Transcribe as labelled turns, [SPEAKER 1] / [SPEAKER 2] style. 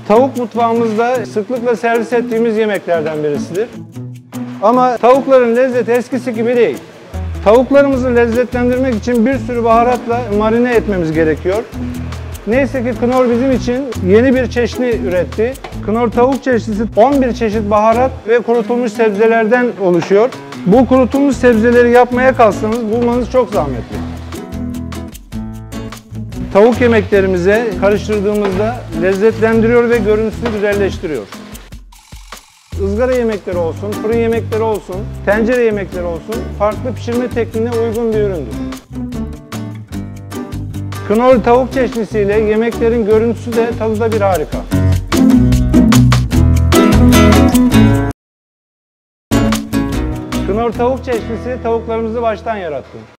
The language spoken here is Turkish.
[SPEAKER 1] Tavuk mutfağımızda sıklıkla servis ettiğimiz yemeklerden birisidir. Ama tavukların lezzeti eskisi gibi değil. Tavuklarımızı lezzetlendirmek için bir sürü baharatla marine etmemiz gerekiyor. Neyse ki Knorr bizim için yeni bir çeşni üretti. Knorr tavuk çeşnisi 11 çeşit baharat ve kurutulmuş sebzelerden oluşuyor. Bu kurutulmuş sebzeleri yapmaya kalksanız bulmanız çok zahmetli. Tavuk yemeklerimize karıştırdığımızda lezzetlendiriyor ve görüntüsünü güzelleştiriyor. Izgara yemekleri olsun, fırın yemekleri olsun, tencere yemekleri olsun farklı pişirme tekniğine uygun bir üründür. Knorr tavuk çeşnisiyle yemeklerin görüntüsü de tadı da bir harika. Knorr tavuk çeşnisi tavuklarımızı baştan yarattı.